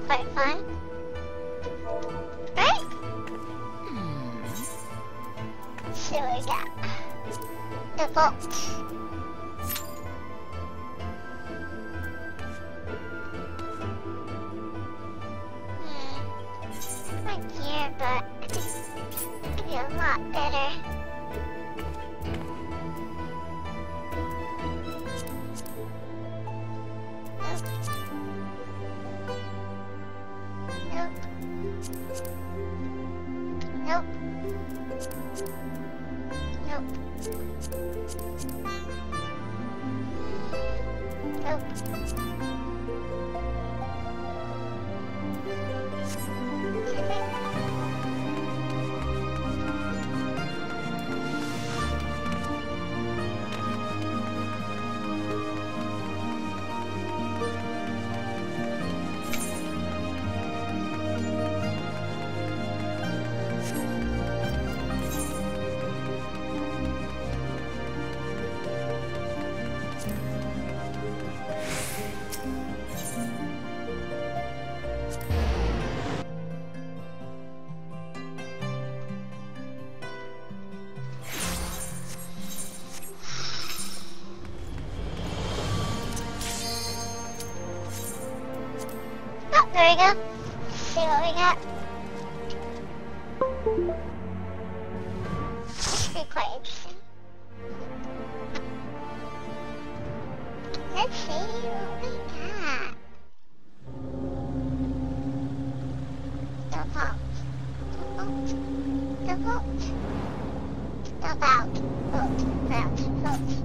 quite fun. Right? Let's see what we got. The vault. Right here, but I think it could be a lot better. Nope. Nope. Nope. Nope. Oh, there we go. Let's see what we got. This could be quite interesting. Let's see what we got. The vault. The vault. The vault. Vault.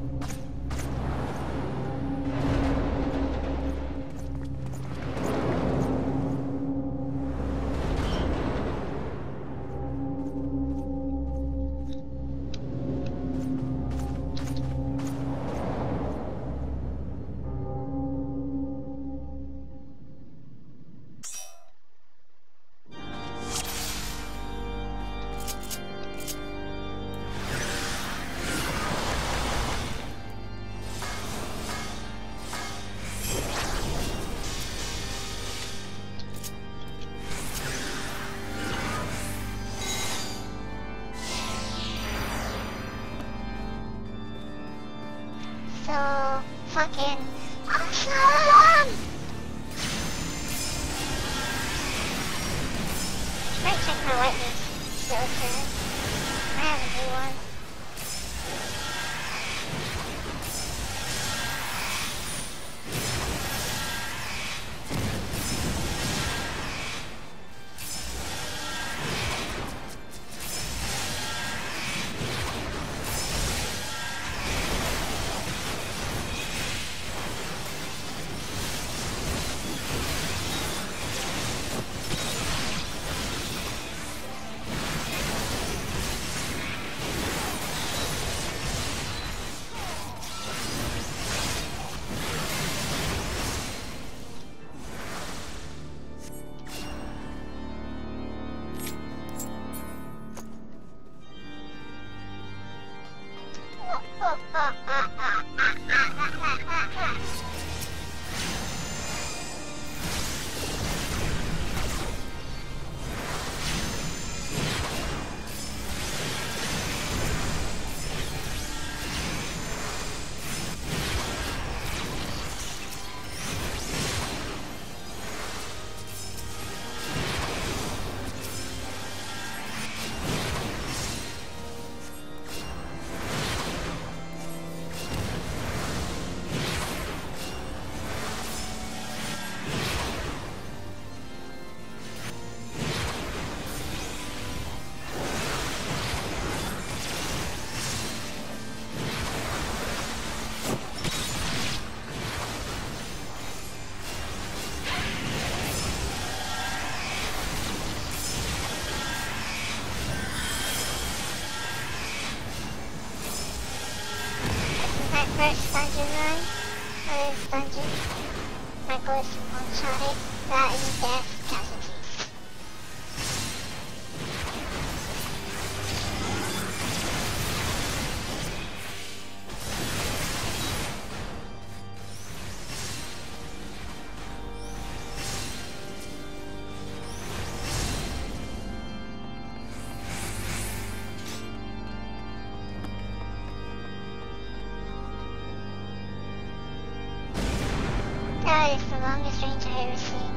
So fucking awesome! Might check my witness filter. I have a new one. First dungeon run for this dungeon. My goal is to one-shot it without any death casualties. That is the longest range I've ever seen.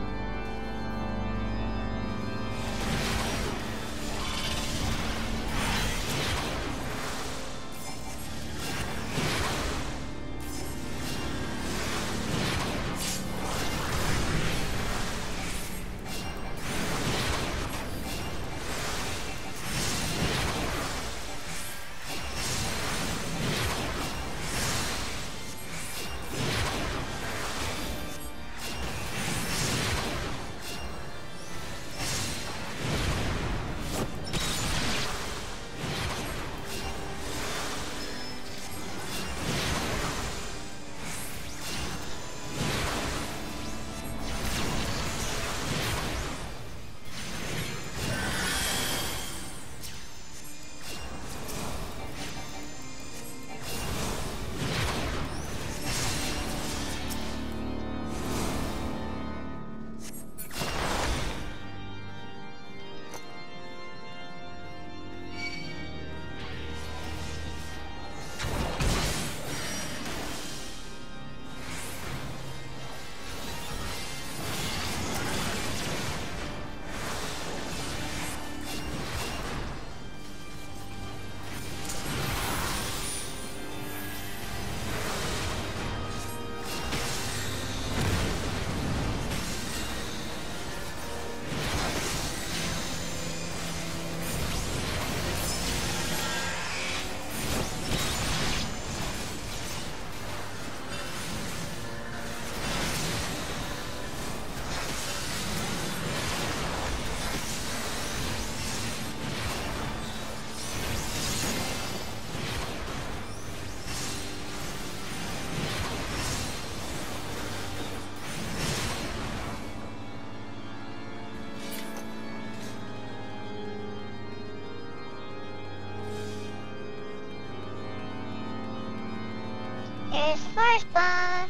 Here's the first boss.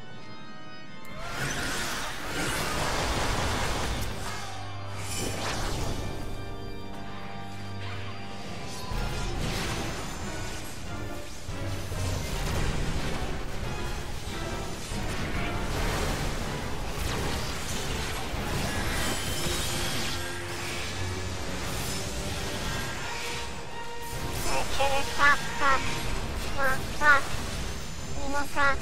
Trigger, prop, prop. Come on, prop. Need more prop.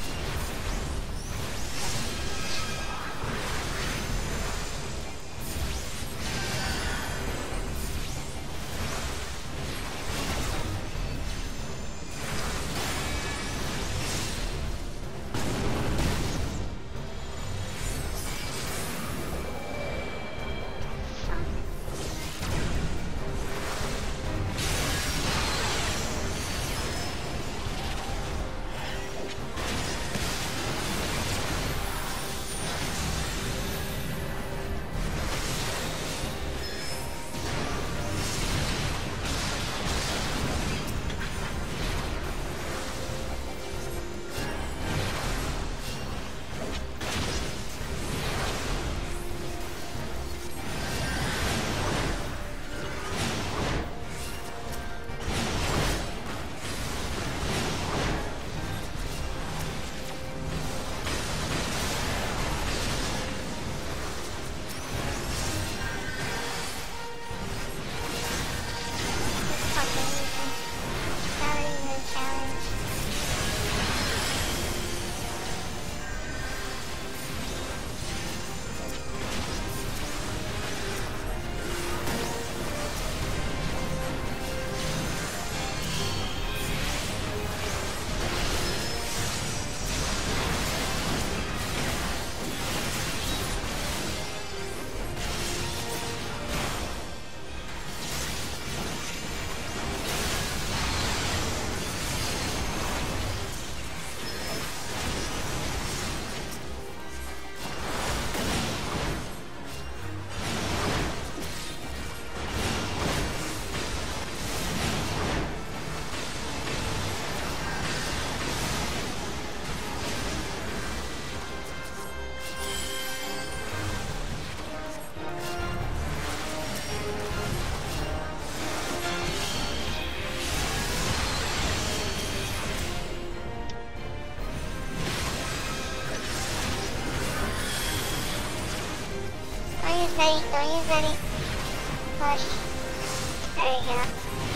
Ready, don't use any. Push. There you go.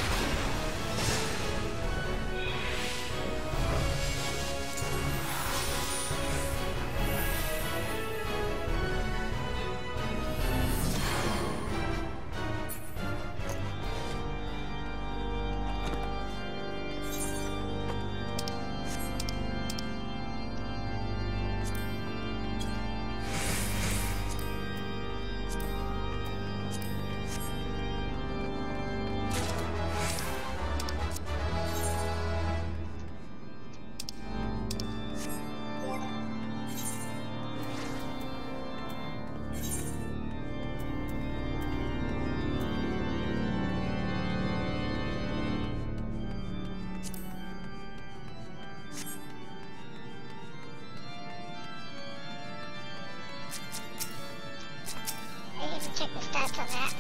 Check the stats on that.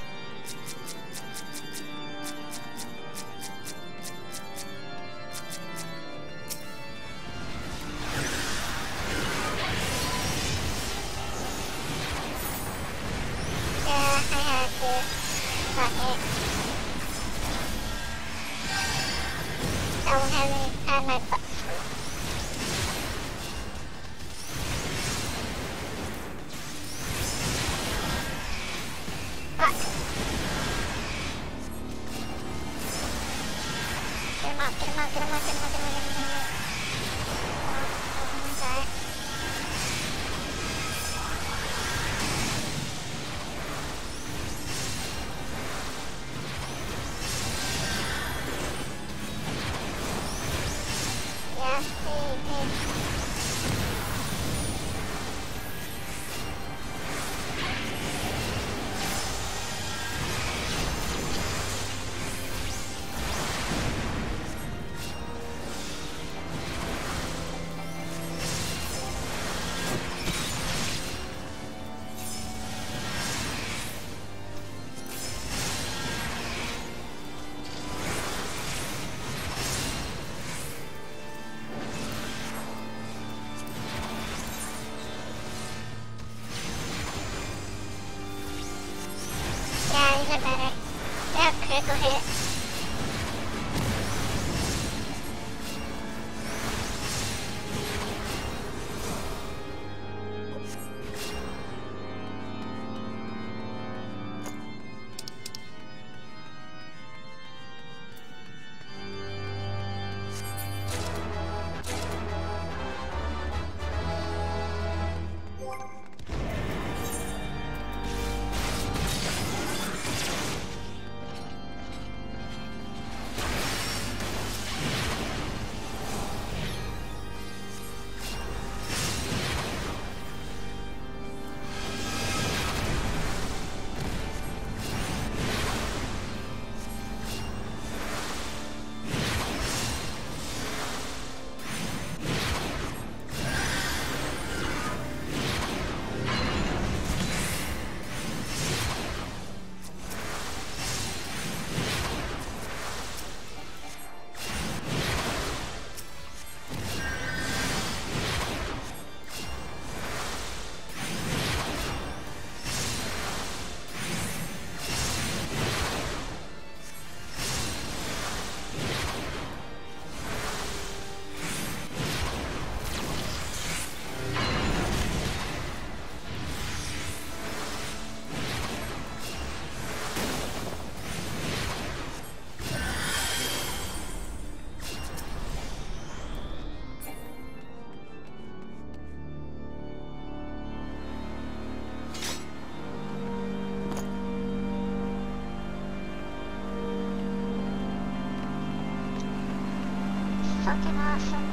Yeah, I had to. Fuck it. I won't have any at my butt. Fuck. Get him off, get him off, get him off, get him off, get him off, get him off. Oh, sorry. Yeah, hey. Yeah, these are better. They have critical hit. Fucking awesome.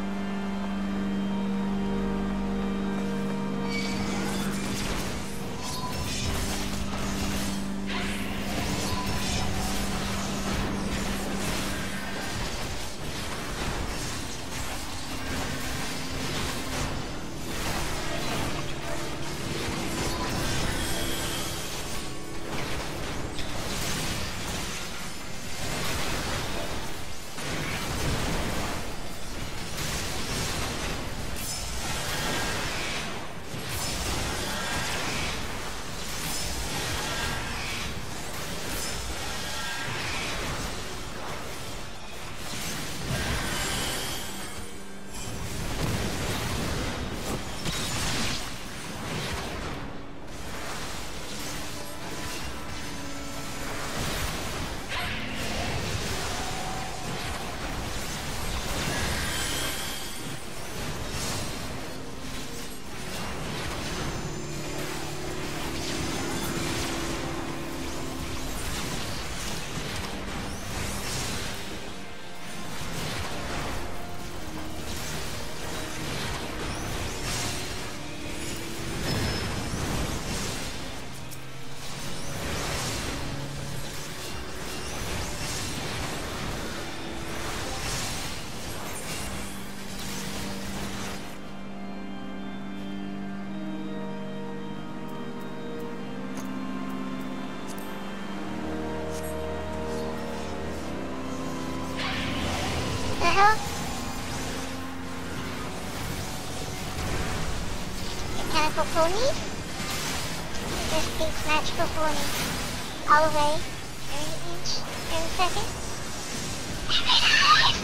magical ponies? This beats magical ponies. All the way. Every inch, every second. Every life!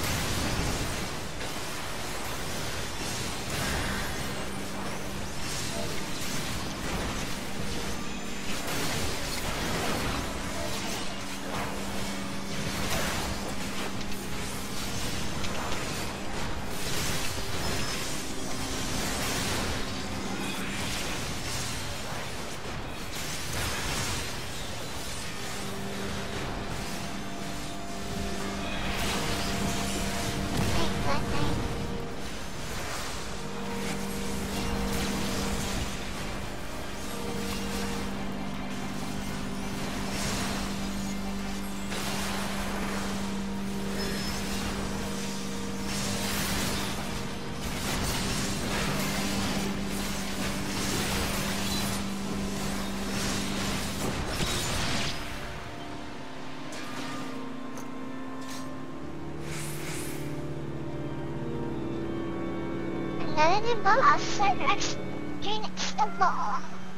Another boss, Rex Phoenix the ball.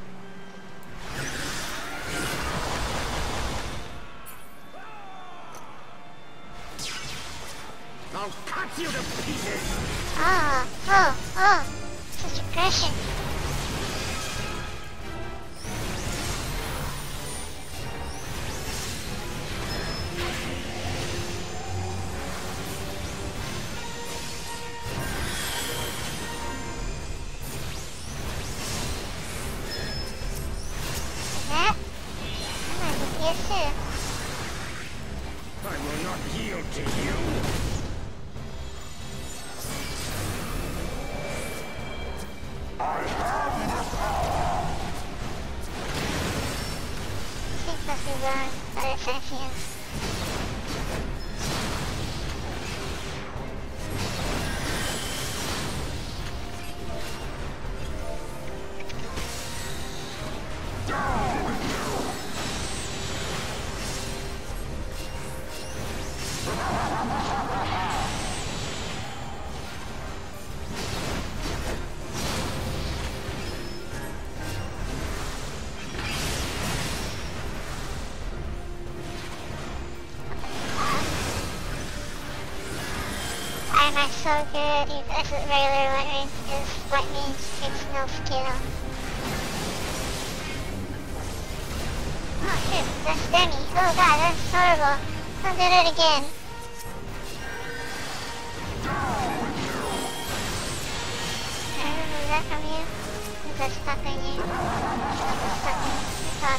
I'll cut you to pieces! Oh, such aggression. I will not yield to you! This must be wrong, but it's sentient. I'm so good, if this is regular lightning, is what means it's no skill. Oh shit, that's Demi. Oh god, that's horrible. Don't do it again. Is that from you? Is that stuck on you? That's stuck on you. I thought.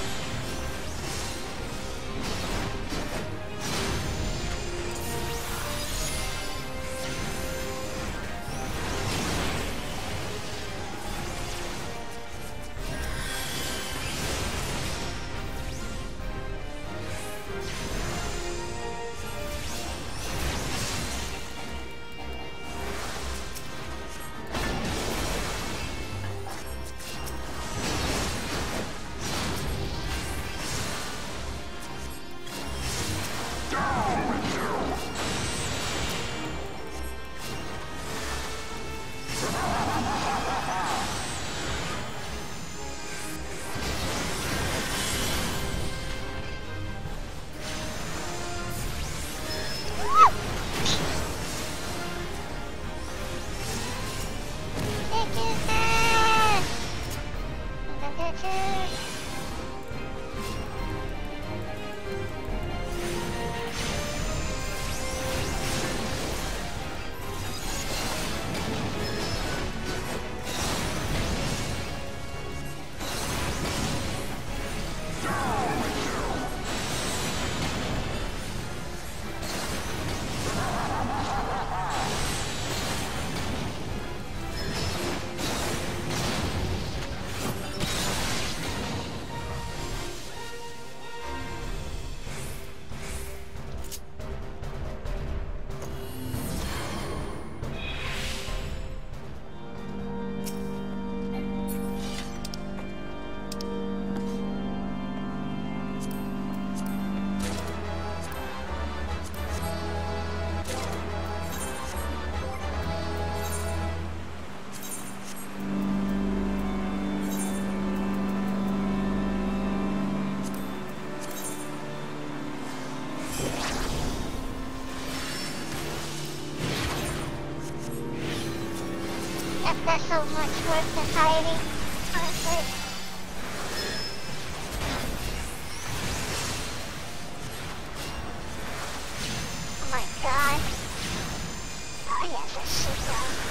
That's so much worse than hiding. Honestly. Oh my god. Oh yes, that shit done.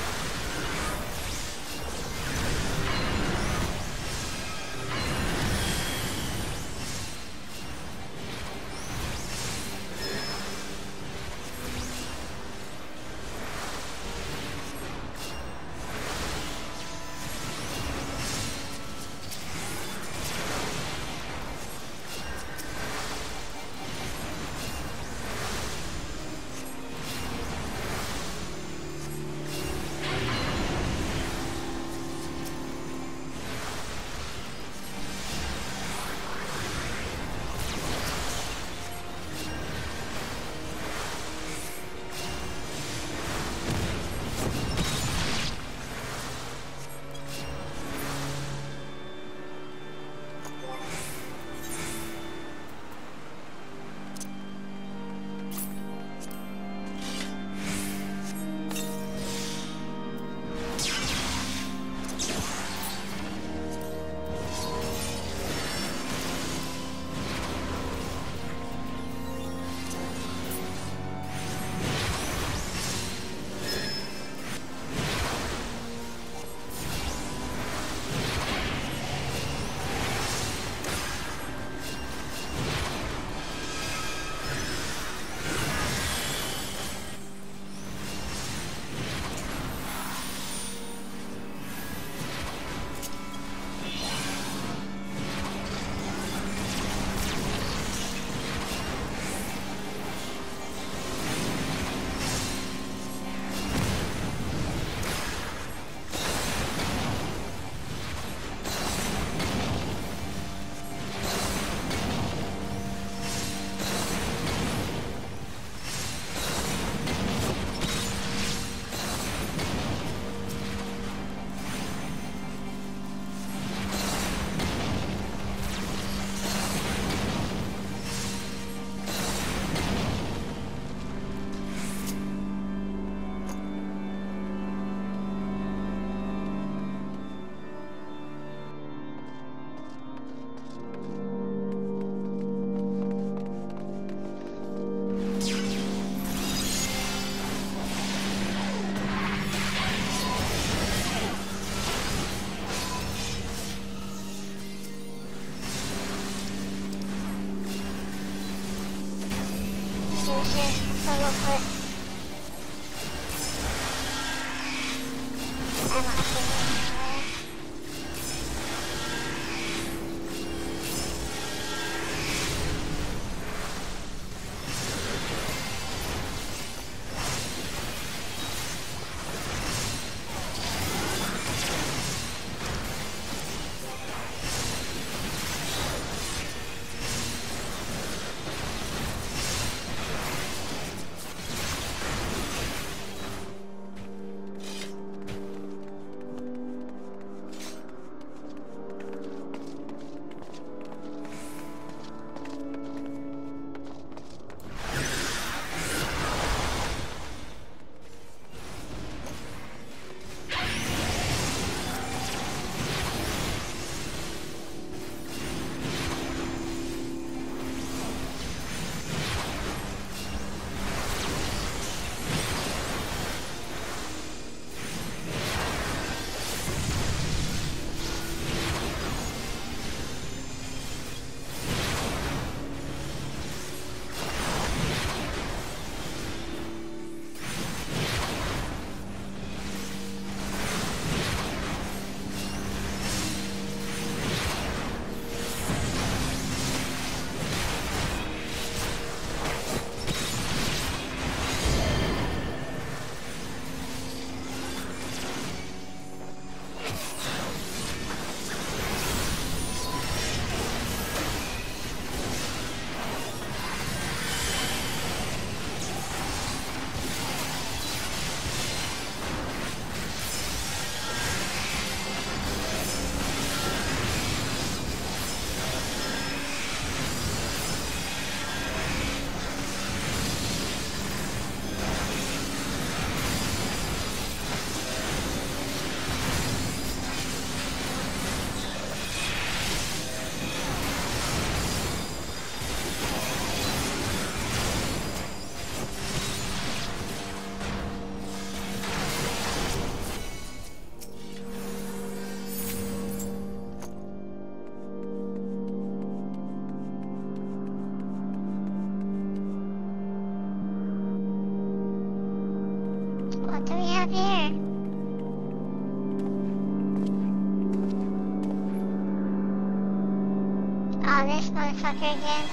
this motherfucker again.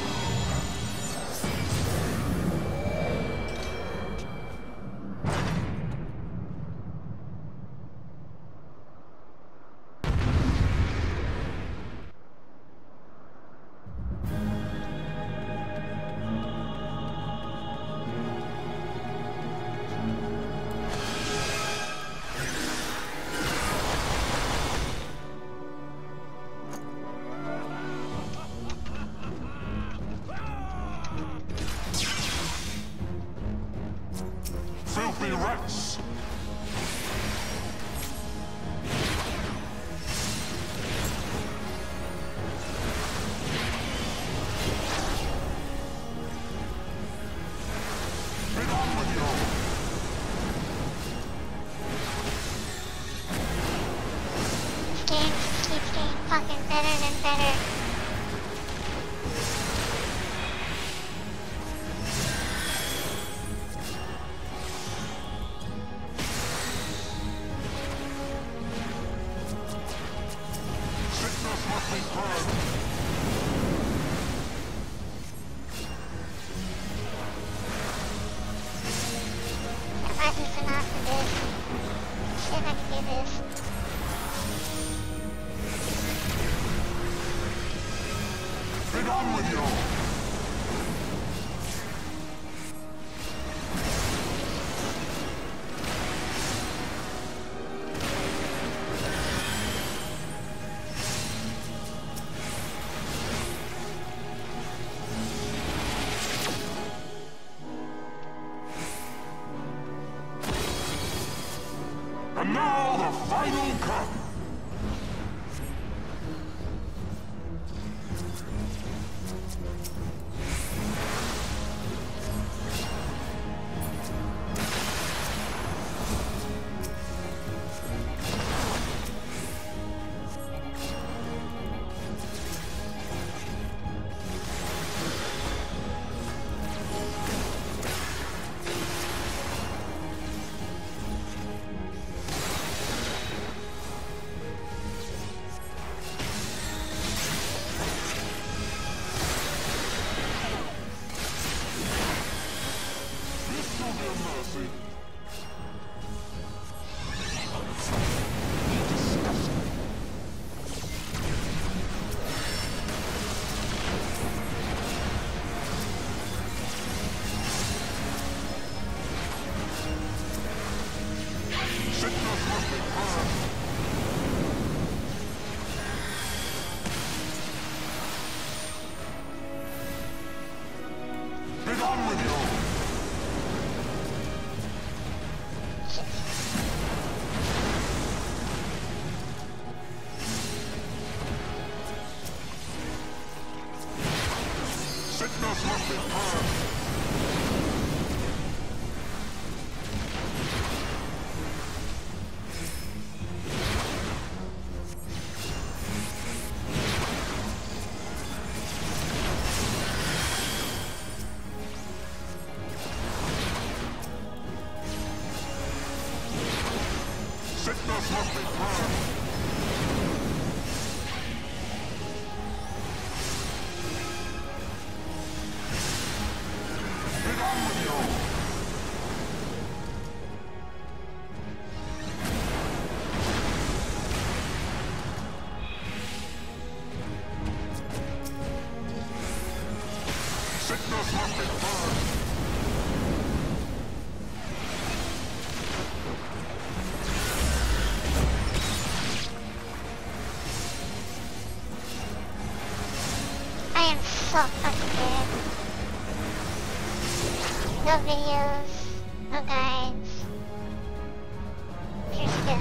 Filthy rats! Get on with you! This game just keeps getting fucking better and better. Sickness must be purged! There wasn't enough of this. Shit, I can do this. Get on with you! And now the final cup! Mercy. Sickness must be purged. Get on with you! Sickness must be purged. Sickness must be purged. Get on with you! Sickness must be purged. I am so fucking dead. No videos, no guides. Here still.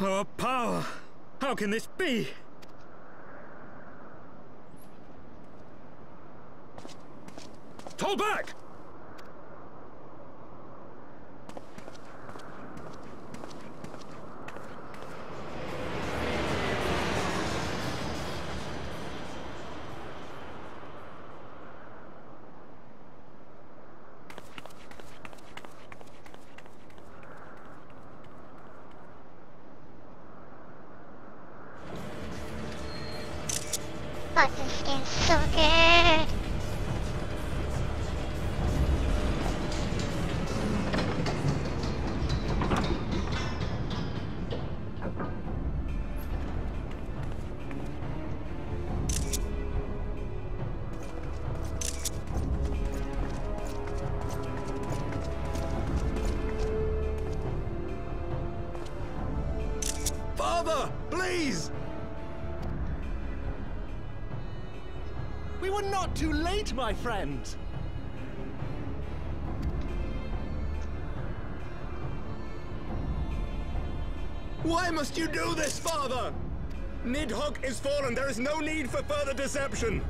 Our power! How can this be? Fall back! Fuck, this game's so good. Father, please! We were not too late, my friend! Why must you do this, Father? Nidhogg is fallen. There is no need for further deception.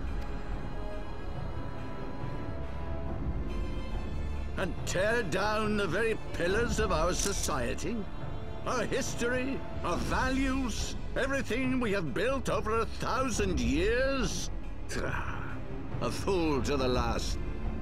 And tear down the very pillars of our society? Our history, our values, everything we have built over 1,000 years? A fool to the last.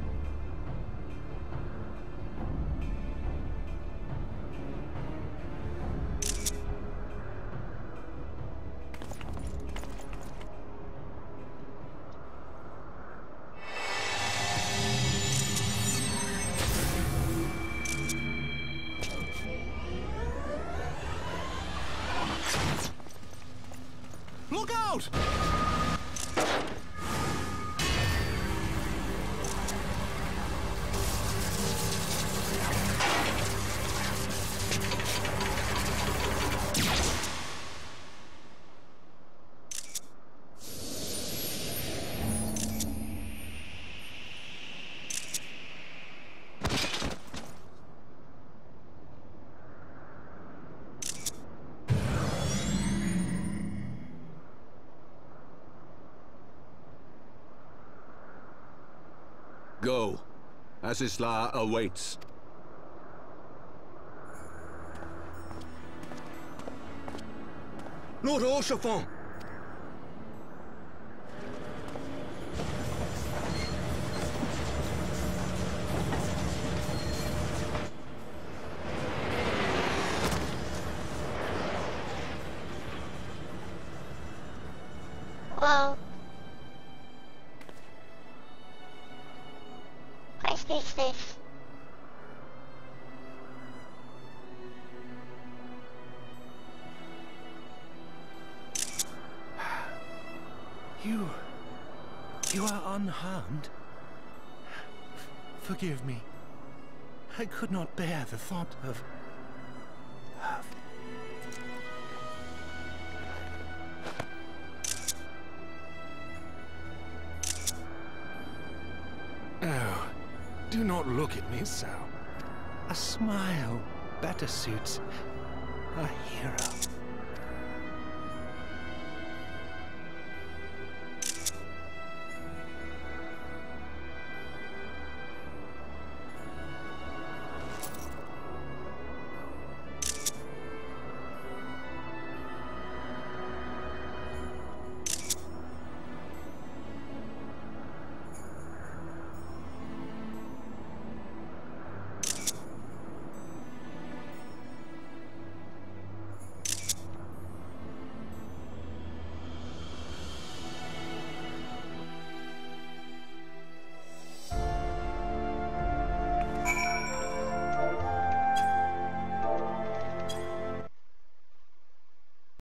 Look out! Go. Azizla awaits. Lord Orchefort! Whoa. What is this? You are unharmed? Forgive me. I could not bear the thought of... Oh, do not look at me so. A smile better suits a hero.